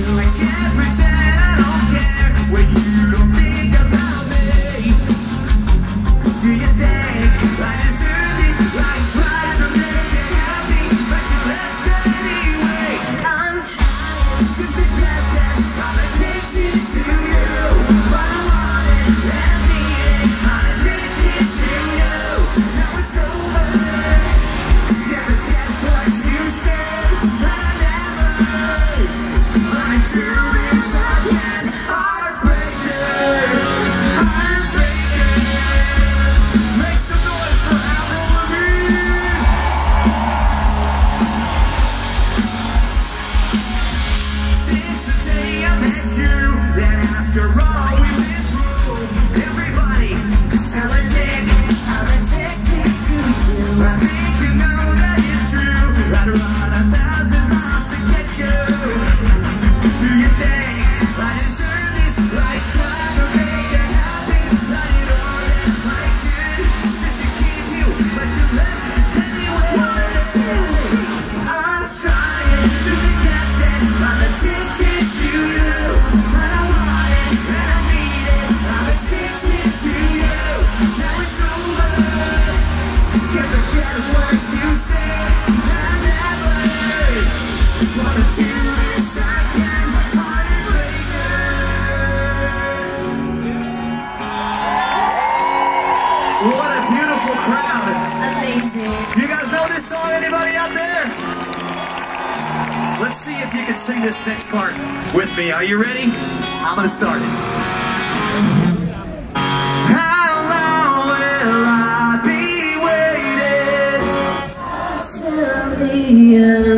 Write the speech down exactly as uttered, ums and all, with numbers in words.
I can't pretend I don't care when you don't think about me. Do you think I deserve this? I tried to make you happy, but you left anyway. I'm trying to forget that I'm addicted to you, but I want it and need it. I'm addicted to you. Now it's over. You forget what you said, but I never heard. I do this again. Heartbreaker, heartbreaker. Make some noise for Avril Lavigne. Since the day I met you, and after all we went through, everybody, I'm addicted, I'm addicted to you. I think you know that it's true. I'd run a thousand miles to get you. Do you think I deserve this? I tried to make you happy, I did all that I could just to keep you, but you left anyway. I'm trying to forget that I'm addicted to you, but I want it and I need it. I'm addicted to you. Now it's over. Can't forget what you said. I never heard. Wanna do this again, heartbreaker. What a beautiful crowd. Amazing. Do you guys know this song? Anybody out there? Let's see if you can sing this next part with me. Are you ready? I'm gonna start it. How long will I be waiting? Till the end.